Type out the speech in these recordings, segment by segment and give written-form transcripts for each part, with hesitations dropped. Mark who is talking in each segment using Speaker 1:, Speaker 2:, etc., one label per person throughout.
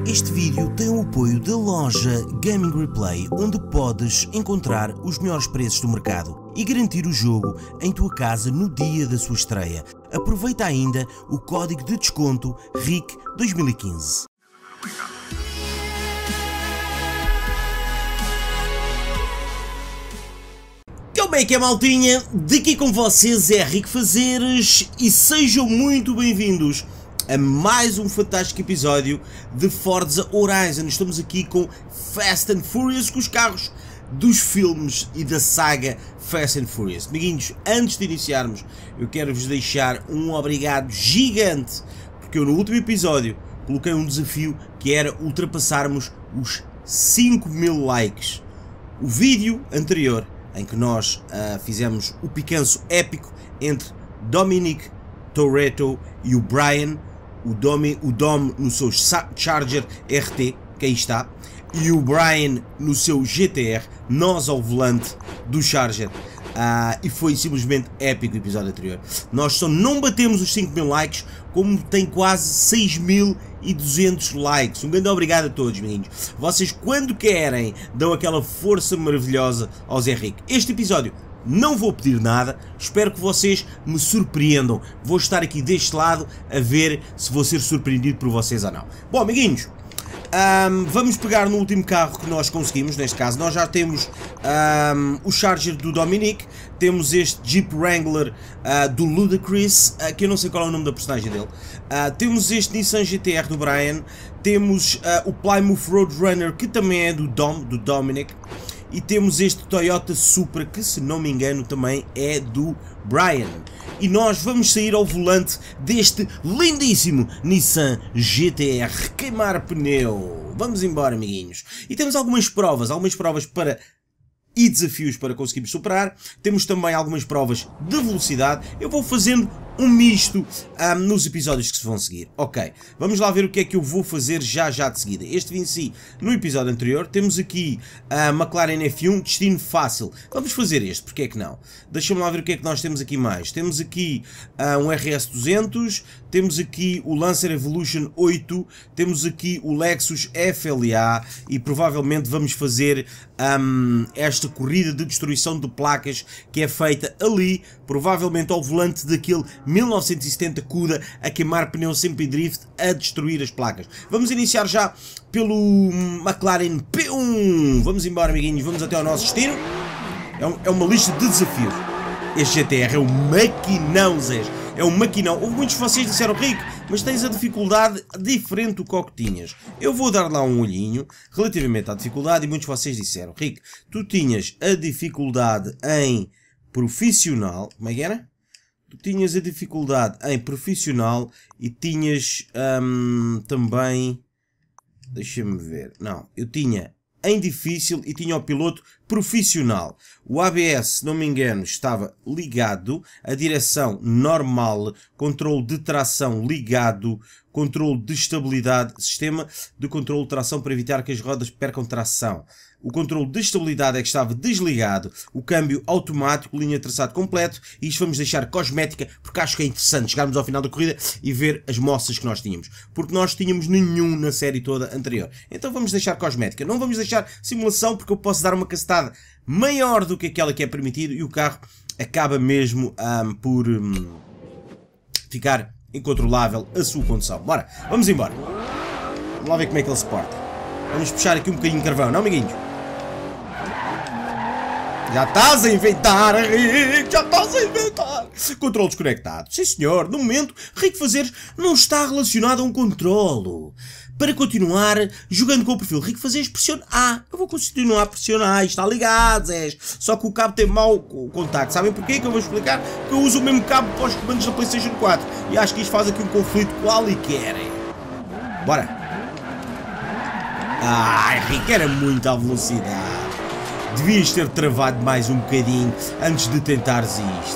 Speaker 1: Este vídeo tem o apoio da loja Gaming Replay, onde podes encontrar os melhores preços do mercado e garantir o jogo em tua casa no dia da sua estreia. Aproveita ainda o código de desconto RIC2015. Como é que é, maltinha? Daqui com vocês é Rick Fazeres e sejam muito bem-vindos a mais um fantástico episódio de Forza Horizon. Estamos aqui com Fast and Furious, com os carros dos filmes e da saga Fast and Furious. Amiguinhos, antes de iniciarmos, eu quero-vos deixar um obrigado gigante, porque eu no último episódio coloquei um desafio que era ultrapassarmos os 5.000 likes. O vídeo anterior, em que nós fizemos o picanço épico entre Dominic Toretto e o Brian, o Dom no seu Charger RT, que aí está, e o Brian no seu GTR, nós ao volante do Charger. E foi simplesmente épico o episódio anterior. Nós só não batemos os 5.000 likes, como tem quase 6.200 likes. Um grande obrigado a todos, meninos. Vocês, quando querem, dão aquela força maravilhosa ao Zé Rico. Este episódio não vou pedir nada, espero que vocês me surpreendam. Vou estar aqui deste lado a ver se vou ser surpreendido por vocês ou não. Bom, amiguinhos, vamos pegar no último carro que nós conseguimos. Neste caso nós já temos o Charger do Dominic, temos este Jeep Wrangler do Ludacris, que eu não sei qual é o nome da personagem dele, temos este Nissan GTR do Brian, temos o Plymouth Roadrunner, que também é do Dominic, e temos este Toyota Supra, que se não me engano também é do Brian. E nós vamos sair ao volante deste lindíssimo Nissan GTR, queimar pneu. Vamos embora, amiguinhos. E temos algumas provas para e desafios para conseguirmos superar. Temos também algumas provas de velocidade. Eu vou fazendo um misto nos episódios que se vão seguir. Ok, vamos lá ver o que é que eu vou fazer já de seguida. Este venci no episódio anterior. Temos aqui a McLaren F1, destino fácil. Vamos fazer este, porque é que não? Deixa-me lá ver o que é que nós temos aqui mais. Temos aqui um RS200, temos aqui o Lancer Evolution 8, temos aqui o Lexus FLA e provavelmente vamos fazer esta corrida de destruição de placas que é feita ali, provavelmente ao volante daquele 1970 Cuda, a queimar pneu sempre em drift, a destruir as placas. Vamos iniciar já pelo McLaren P1. Vamos embora, amiguinhos, vamos até ao nosso destino. É uma lista de desafios. Este GTR é um maquinão, Zé. É um maquinão. Houve muitos de vocês que disseram: Rico, mas tens a dificuldade diferente do que tinhas. Eu vou dar lá um olhinho relativamente à dificuldade, e muitos de vocês disseram: Rico, tu tinhas a dificuldade em profissional. Como é que era? Tu tinhas a dificuldade em profissional e tinhas também... Deixa-me ver. Não, eu tinha em difícil e tinha o piloto profissional. O ABS, se não me engano, estava ligado, a direção normal, controle de tração ligado, controle de estabilidade, sistema de controle de tração para evitar que as rodas percam tração. O controle de estabilidade é que estava desligado, o câmbio automático, linha de traçado completo, e isto vamos deixar cosmética, porque acho que é interessante chegarmos ao final da corrida e ver as moças que nós tínhamos, porque nós tínhamos nenhum na série toda anterior. Então vamos deixar cosmética, não vamos deixar simulação, porque eu posso dar uma cacetada maior do que aquela que é permitido e o carro acaba mesmo por ficar incontrolável a sua condução. Bora, vamos embora. Vamos lá ver como é que ele se porta. Vamos puxar aqui um bocadinho de carvão, não, amiguinhos? Já estás a inventar, Rico, já estás a inventar. Controle desconectado. Sim, senhor. No momento, Rico Fazeres não está relacionado a um controlo. Para continuar jogando com o perfil Rico Fazeres, pressione A. Eu vou continuar a pressionar A. Está ligado, Zé. Só que o cabo tem mau contacto. Sabem porquê? Que eu vou explicar. Porque eu uso o mesmo cabo para os comandos da PlayStation 4. E acho que isto faz aqui um conflito qualquer. Bora. Ai, Rico, era muita velocidade. Devias ter travado mais um bocadinho antes de tentares isto.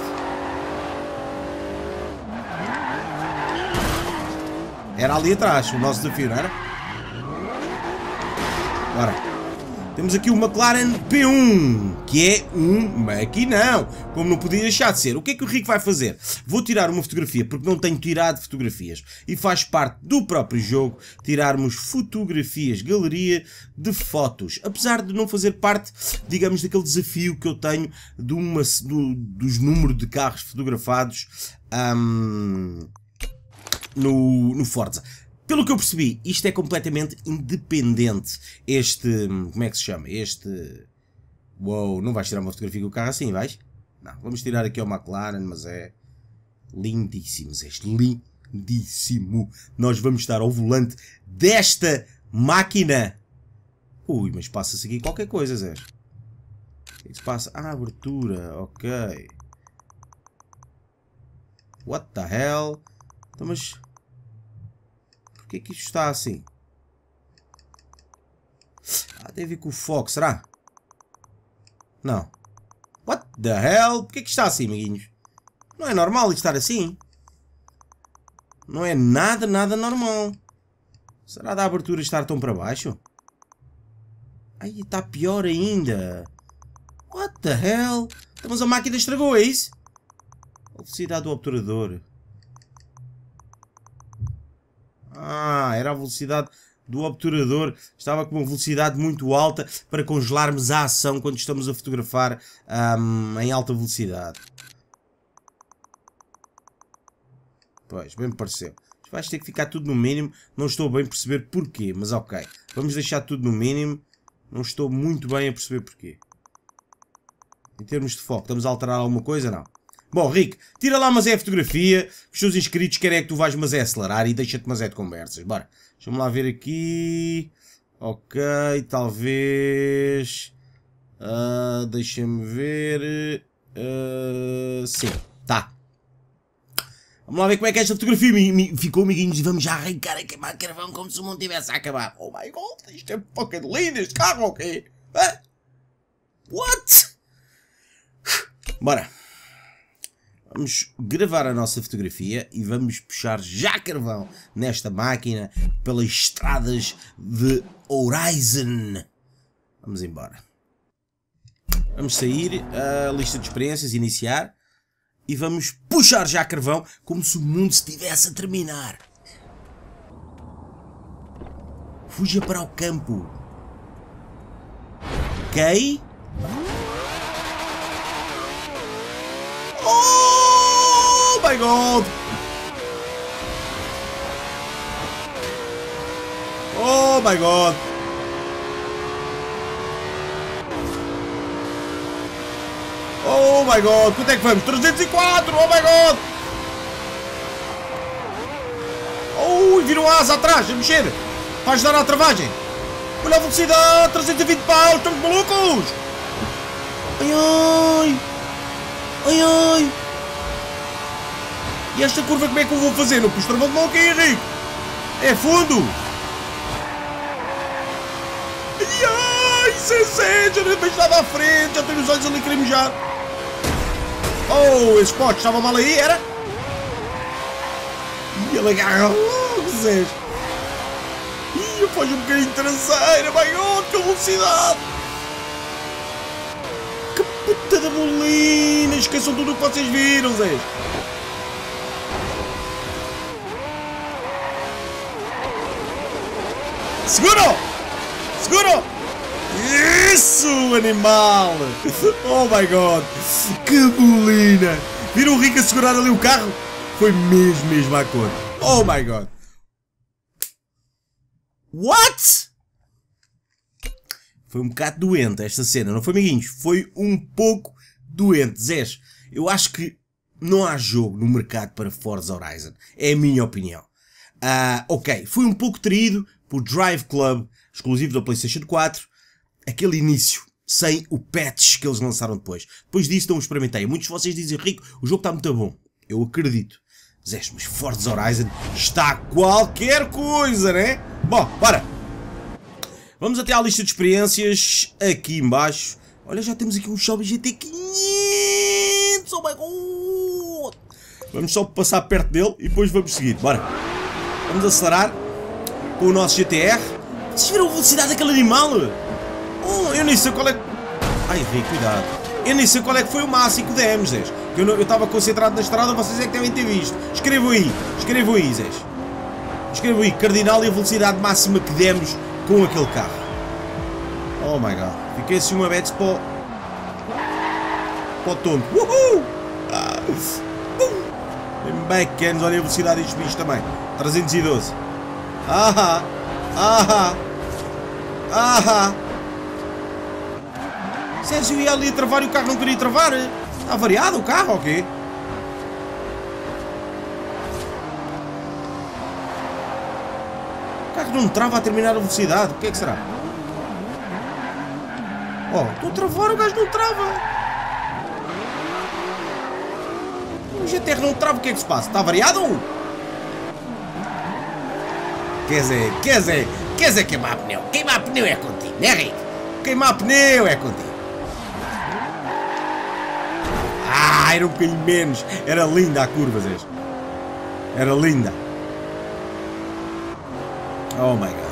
Speaker 1: Era ali atrás o nosso desafio, não era? Bora. Temos aqui o McLaren P1, que é um maquinão, como não podia deixar de ser. O que é que o Rico vai fazer? Vou tirar uma fotografia, porque não tenho tirado fotografias. E faz parte do próprio jogo tirarmos fotografias, galeria de fotos. Apesar de não fazer parte, digamos, daquele desafio que eu tenho dos números de carros fotografados no Forza. Pelo que eu percebi, isto é completamente independente. Como é que se chama? Uou, não vais tirar uma fotografia com o carro assim, vais? Não, vamos tirar aqui ao McLaren, mas é lindíssimo, Zé, lindíssimo. Nós vamos estar ao volante desta máquina. Ui, mas passa-se aqui qualquer coisa, Zé. O que é que se passa? Ah, abertura, ok. What the hell? Então, mas... Porquê que isto está assim? Ah, tem a ver com o foco, será? Não. What the hell? Porquê que está assim, amiguinhos? Não é normal isto estar assim. Não é nada normal. Será da abertura estar tão para baixo? Ai, está pior ainda. What the hell? Mas a máquina estragou, é isso? A velocidade do obturador. Ah, era a velocidade do obturador. Estava com uma velocidade muito alta para congelarmos a ação quando estamos a fotografar em alta velocidade. Pois, bem me pareceu. Vais ter que ficar tudo no mínimo. Não estou bem a perceber porquê, mas ok. Vamos deixar tudo no mínimo. Não estou muito bem a perceber porquê. Em termos de foco, estamos a alterar alguma coisa? Não. Bom, Rick, tira lá mas é a fotografia. Os teus inscritos querem é que tu vais mas é acelerar e deixa-te mas é de conversas. Bora. Deixa-me lá ver aqui. Ok, talvez... deixa-me ver... sim, tá. Vamos lá ver como é que esta fotografia ficou, amiguinhos. E vamos já arrancar a queimar carvão como se o mundo tivesse a acabar. Oh my god, isto é fucking lindo, este carro, ok? What? Bora. Vamos gravar a nossa fotografia e vamos puxar já carvão nesta máquina pelas estradas de Horizon. Vamos embora. Vamos sair, a lista de experiências, iniciar. E vamos puxar já carvão como se o mundo estivesse a terminar. Fuja para o campo. Ok? Oh my god! Oh my god! Oh my god! Quanto é que vamos? 304! Oh my god! Oh, viram a asa atrás, a mexer! Para ajudar na travagem! Olha a velocidade! 320 paus! Estamos malucos! Ai ai! Ai ai! E esta curva como é que eu vou fazer? Não pus travão de mão aqui, Henrique! É fundo! Ai ai! Sensei! Já não vejo nada à frente! Já tenho os olhos ali a querer mijar! Oh, esse pote estava mal aí, era? E ele agarra logo, Zé! Ih, eu faço um bocadinho de traseira! Vai, oh, que velocidade! Que puta da molina! Esqueçam tudo o que vocês viram, Zé! Seguro! Seguro! Isso, animal! Oh my god! Que bolina! Viram o Rico a segurar ali o carro? Foi mesmo à cor. Oh my god! What? Foi um bocado doente esta cena, não foi, amiguinhos? Foi um pouco doente. Zés, eu acho que não há jogo no mercado para Forza Horizon. É a minha opinião. Ok, foi um pouco traído por Drive Club, exclusivo da PlayStation 4. Aquele início, sem o patch que eles lançaram depois. Depois disso não o experimentei. Muitos de vocês dizem, Rico, o jogo está muito bom. Eu acredito. Zés, mas Forza Horizon está qualquer coisa, né? Bom, bora. Vamos até à lista de experiências, aqui em baixo. Olha, já temos aqui um Shelby GT 500. Oh my god. Vamos só passar perto dele e depois vamos seguir. Bora. Vamos acelerar com o nosso GTR. Vocês viram a velocidade daquele animal? Eu nem sei qual é... Ai, Rico, cuidado. Eu nem sei qual é que foi o máximo que demos, Zé. Eu estava concentrado na estrada, vocês é que devem ter visto. Escrevam aí, Zé. Escrevam aí, cardinal e a velocidade máxima que demos com aquele carro. Oh my god. Fiquei assim uma vez para o tonto. Uhul! Bacanas, olha a velocidade destes bichos também. 312. Ahá! Sérgio ia ali a travar e o carro não queria travar. Está variado o carro ou quê? O carro não trava a terminar a velocidade. O que é que será? Oh, estou a travar, o gajo não trava. O GTR não trava, o que é que se passa? Está variado? Quer dizer, queimar pneu. Queimar pneu é contigo, né, Rico? Queimar pneu é contigo. Era um bocadinho menos. Era linda a curva, Zé. Era linda. Oh my god.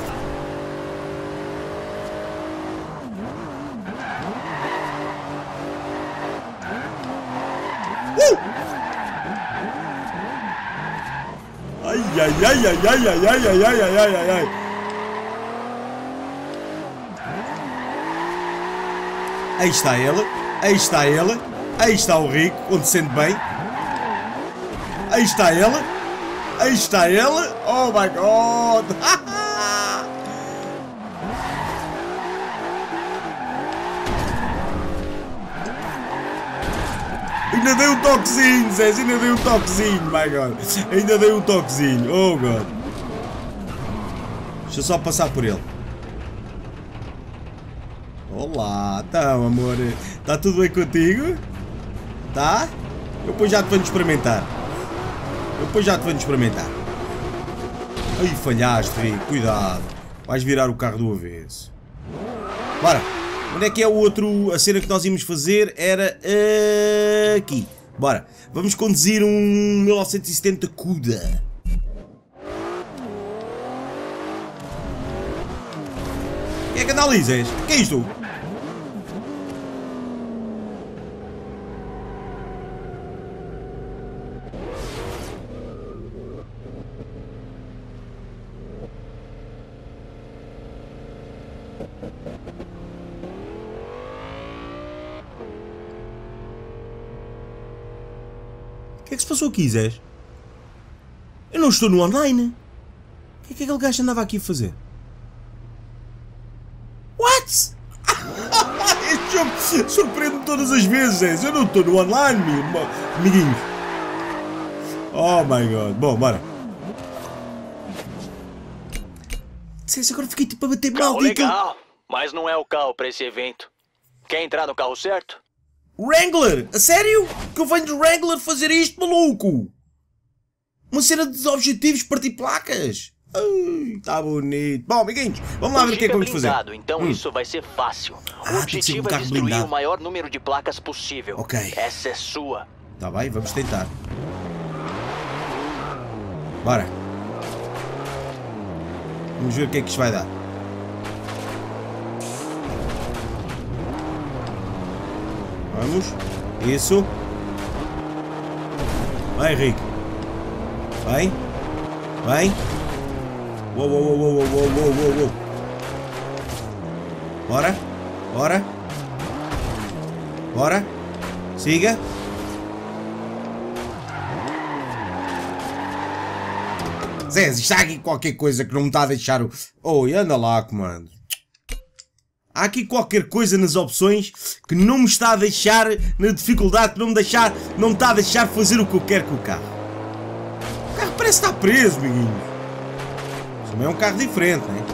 Speaker 1: Ai. Aí está ele. Aí está o Rico, onde se sente bem. Aí está ele. Oh my god. Ainda dei um toquezinho, Zé. Ainda dei um toquezinho, my god. Ainda dei um toquezinho. Oh god. Deixa eu só passar por ele. Olá, então, amor. Está tudo bem contigo? Tá? Eu depois já te venho experimentar. Ai, falhaste, Rico. Cuidado. Vais virar o carro do avesso. Bora. Onde é que é o outro? A cena que nós íamos fazer era aqui. Bora. Vamos conduzir um 1970 Cuda. Quem é que anda ali, Zé? Que é isto? O que é que se passou aqui, Zé? Eu não estou no online. O que é que aquele gajo andava aqui a fazer? What? Este jogo surpreende-me todas as vezes, Zé. Eu não estou no online, amiguinhos. Oh my god. Bom, bora. Zé, agora fiquei tipo a bater mal.
Speaker 2: Carro legal, mas não é o carro para esse evento. Quer entrar no carro certo?
Speaker 1: Wrangler! A sério? Que eu venho de Wrangler fazer isto, maluco? Uma cena de objetivos partir placas? Ai, tá bonito. Bom, amiguinhos, vamos lá ver o que é que vamos fazer.
Speaker 2: Então isso vai ser fácil. O objetivo é destruir o maior número de placas possível.
Speaker 1: Ok.
Speaker 2: Essa é sua.
Speaker 1: Tá bem, vamos tentar. Bora. Vamos ver o que é que isto vai dar. Vamos. Isso. Vai, Henrique. Vai. Vai. Uou, uou, uou, uou, uou, uou, uou. Bora. Bora. Bora. Siga. Zé, está aqui qualquer coisa que não me está a deixar o... Oh, anda lá, comando. Há aqui qualquer coisa nas opções que não me está a deixar, na dificuldade, que não me está a deixar fazer o que eu quero com o carro. O carro parece estar preso, amiguinhos. Isso também é um carro diferente, não é?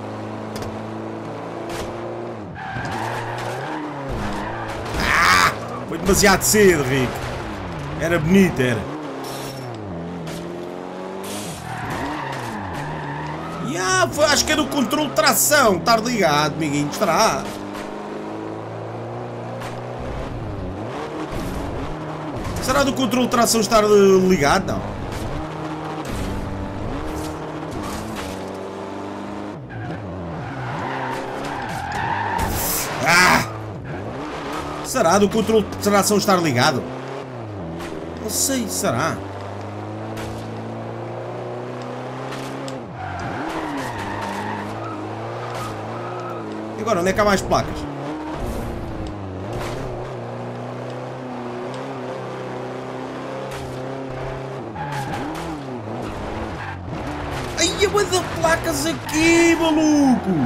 Speaker 1: Ah! Foi demasiado cedo, Rico. Era bonito, era. Acho que é do controle de tração. Estar ligado, amiguinho. Estará. Será do controle de tração estar ligado? Não. Será do controle de tração estar ligado? Não sei, será? E agora, onde é que há mais placas? Ai, eu vou dar placas aqui, malucos!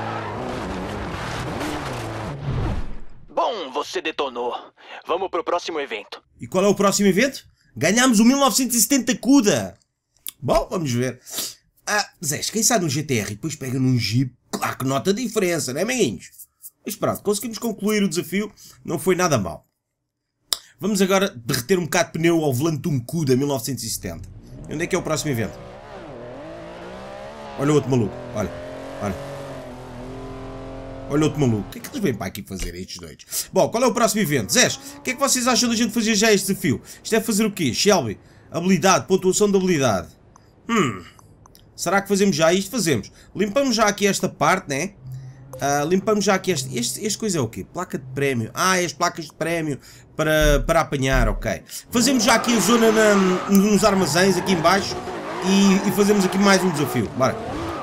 Speaker 2: Bom, você detonou. Vamos pro próximo evento.
Speaker 1: E qual é o próximo evento? Ganhamos o 1970 CUDA! Bom, vamos ver. Zé, quem sai no GTR e depois pega num Jeep, claro que nota a diferença, não é, amiguinhos? Mas pronto, conseguimos concluir o desafio, não foi nada mal. Vamos agora derreter um bocado de pneu ao volante de um CUDA 1970. E onde é que é o próximo evento? Olha o outro maluco, olha, olha. Olha o outro maluco, o que é que eles vêm para aqui fazer, estes doidos? Bom, qual é o próximo evento? Zés, o que é que vocês acham da gente fazer já este desafio? Isto é fazer o quê? Shelby, habilidade, pontuação de habilidade. Será que fazemos já isto? Fazemos. Limpamos já aqui esta parte, né? Limpamos já aqui este coisa é o quê? Placa de prémio. As placas de prémio para apanhar, ok. Fazemos já aqui a zona nos armazéns, aqui em baixo. E fazemos aqui mais um desafio. Bora.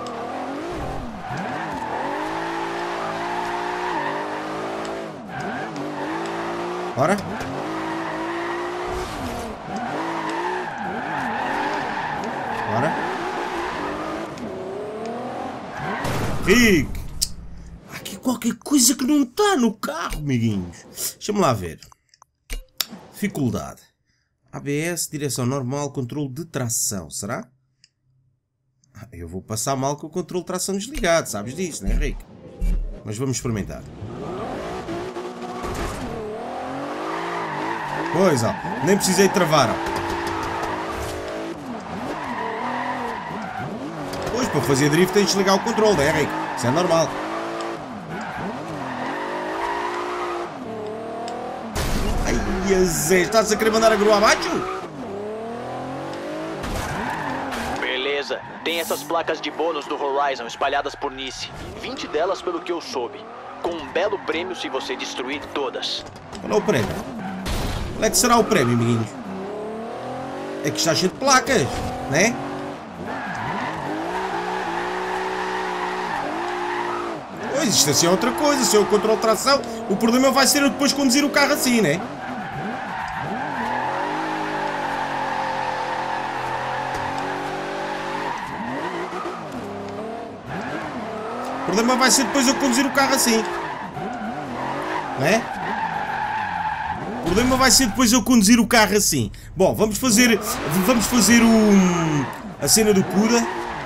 Speaker 1: Bora. Bora. Rick. Há aqui qualquer coisa que não está no carro, amiguinhos. Deixa-me lá ver. Dificuldade. ABS, direção normal, controle de tração. Será? Eu vou passar mal com o controle de tração desligado. Sabes disso, não é, Rick? Mas vamos experimentar. Pois, ó. Nem precisei travar, ó. Pois, para fazer drift tens de desligar o controle, não é, Rick? Isso é normal. Ai, Zé, estás a querer mandar a grua abaixo?
Speaker 2: Beleza, tem essas placas de bônus do Horizon espalhadas por Nice. 20 delas pelo que eu soube. Com um belo prêmio se você destruir todas.
Speaker 1: Qual é o prêmio? Qual é que será o prémio, amiguinhos? É que está cheio de placas, né? Pois, isto assim é outra coisa. Se eu controlo de tração, o problema vai ser eu depois conduzir o carro assim, né? O problema vai ser depois eu conduzir o carro assim. Né? O problema vai ser depois eu conduzir o carro assim. Bom, vamos fazer a cena do CUDA.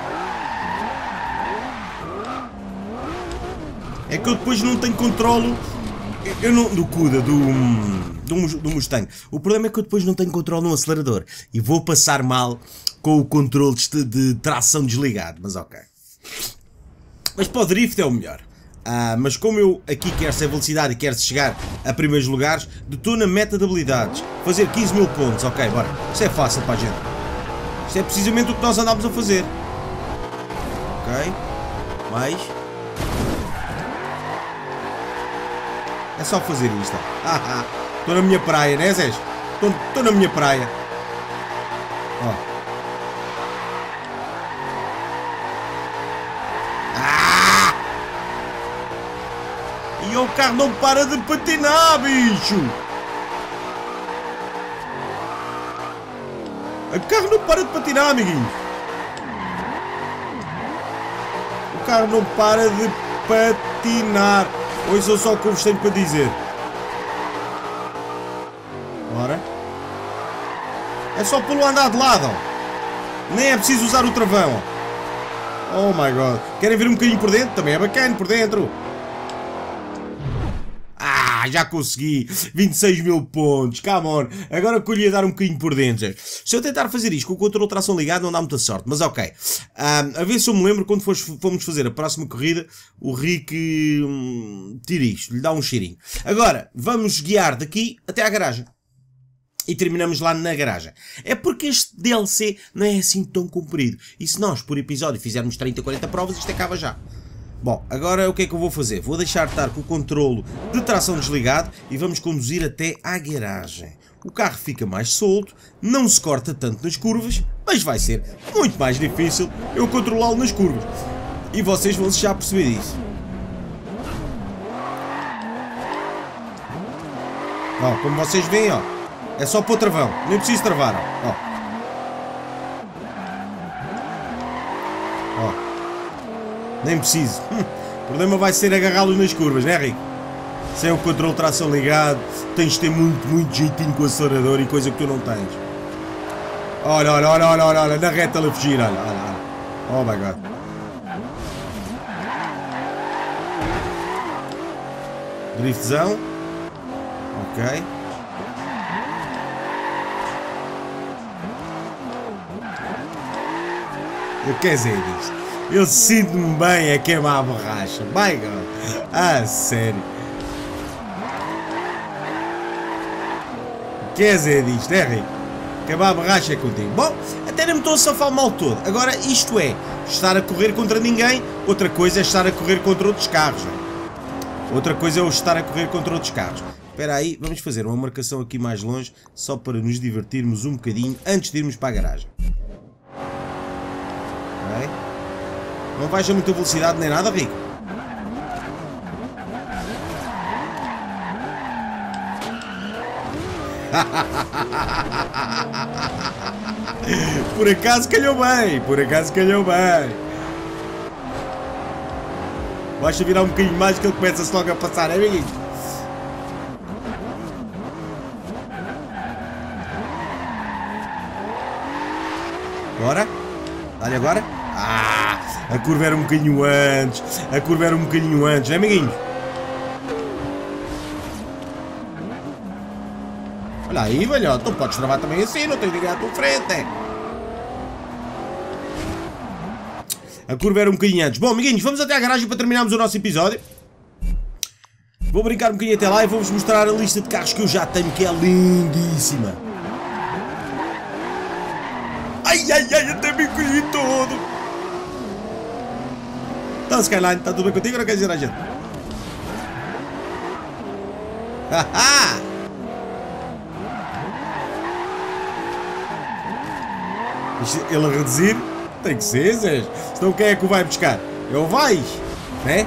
Speaker 1: É que eu depois não tenho controlo. Eu não, do CUDA, do Mustang. O problema é que eu depois não tenho controle no acelerador. E vou passar mal com o controle de tração desligado. Mas ok. Mas para o drift é o melhor. Mas como eu aqui quero ser velocidade e quero chegar a primeiros lugares, detona meta de habilidades. Fazer 15 mil pontos. Ok, bora. Isto é fácil para a gente. Isto é precisamente o que nós andámos a fazer. Ok. Mais. É só fazer isto. Estou na minha praia, né, Zés? Estou na minha praia. Ó. E o carro não para de patinar, bicho! O carro não para de patinar, amiguinhos! O carro não para de patinar! Hoje eu só o que eu vos tenho para dizer. Bora. É só pelo andar de lado, ó. Nem é preciso usar o travão. Oh my god. Querem ver um bocadinho por dentro? Também é bacana por dentro. Já consegui 26 mil pontos, come on. Agora que eu lhe ia dar um bocadinho por dentro. Se eu tentar fazer isto com o controle de tração ligado não dá muita sorte, mas ok. A ver se eu me lembro quando fomos fazer a próxima corrida, o Rick tira isto, lhe dá um cheirinho. Agora, vamos guiar daqui até à garagem. E terminamos lá na garagem. É porque este DLC não é assim tão comprido. E se nós, por episódio, fizermos 30, 40 provas, isto acaba já. Bom, agora o que é que eu vou fazer? Vou deixar de estar com o controlo de tração desligado e vamos conduzir até à garagem. O carro fica mais solto, não se corta tanto nas curvas, mas vai ser muito mais difícil eu controlá-lo nas curvas. E vocês vão já perceber isso. Ó, como vocês veem, ó, é só pôr travão, nem preciso travar, ó. Ó. Nem preciso. O problema vai ser agarrá-los nas curvas, né, Rico? Sem o controle de tração ligado, tens de ter muito jeitinho com o acelerador e coisa que tu não tens. Olha, na reta a fugir, olha. Oh my god. Driftzão. Ok. Eu quero dizer isto. Eu sinto-me bem a queimar a borracha. My god. Ah, sério. Quer dizer disto, é Rico? Queimar a borracha é contigo. Bom, até nem me estou a safar mal todo. Agora, isto é estar a correr contra ninguém. Outra coisa é estar a correr contra outros carros. Não? Outra coisa é eu estar a correr contra outros carros. Espera aí, vamos fazer uma marcação aqui mais longe, só para nos divertirmos um bocadinho antes de irmos para a garagem. Ok? Não vais a muita velocidade nem nada, Rico. Por acaso calhou bem, Basta virar um bocadinho mais que ele começa-se logo a passar, é amiguinho? Bora? Dá-lhe agora? Ah! A curva era um bocadinho antes, não é, amiguinho? Olha aí, velhote, tu podes travar também assim, não tens de ligar à tua frente. A curva era um bocadinho antes. Bom, amiguinhos, vamos até à garagem para terminarmos o nosso episódio. Vou brincar um bocadinho até lá e vou-vos mostrar a lista de carros que eu já tenho, que é lindíssima. Ai, até me encolhi todo. Então, Skyline, está tudo bem contigo ou não queres dizer a gente? Haha! Ele a reduzir, tem que ser, Zé. Senão quem é que o vai buscar? É o vais, né?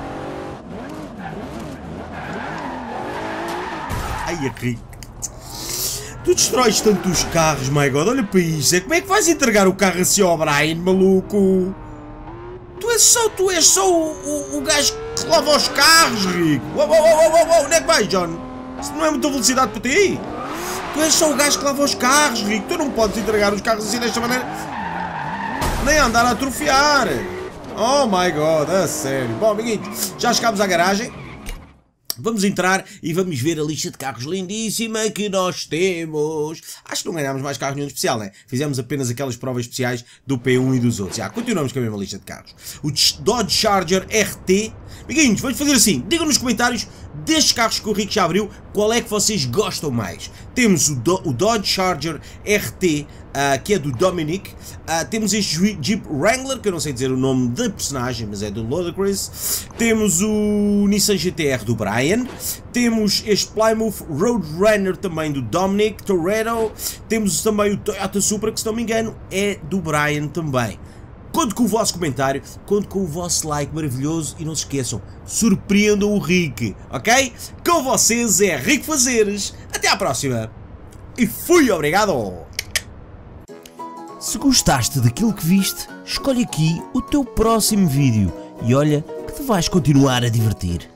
Speaker 1: Ai, a Rico. Tu destróis tanto os carros, my god. Olha para isto. Como é que vais entregar o carro assim ao Brian, maluco? Tu és só o gajo que lava os carros, Rico. Uou, onde é que vais, John? Isso não é muita velocidade para ti? Tu és só o gajo que lava os carros, Rico. Tu não podes entregar os carros assim desta maneira. Nem andar a atrofiar. Oh my god, a sério. Bom, amiguinhos, já chegámos à garagem. Vamos entrar e vamos ver a lista de carros lindíssima que nós temos. Acho que não ganhámos mais carros nenhum especial, né? Fizemos apenas aquelas provas especiais do P1 e dos outros. Já, continuamos com a mesma lista de carros. O Dodge Charger RT. Amiguinhos, vamos fazer assim. Digam nos comentários destes carros que o Rico já abriu, qual é que vocês gostam mais. Temos o Dodge Charger RT, que é do Dominic. Temos este Jeep Wrangler, que eu não sei dizer o nome da personagem, mas é do Ludacris. Temos o Nissan GT-R do Brian. Temos este Plymouth Roadrunner também do Dominic Toretto. Temos também o Toyota Supra, que se não me engano é do Brian também. Conto com o vosso comentário, conto com o vosso like maravilhoso e não se esqueçam, surpreendam o Rick, ok? Com vocês é Rico Fazeres, até à próxima e fui, obrigado! Se gostaste daquilo que viste, escolhe aqui o teu próximo vídeo e olha que te vais continuar a divertir.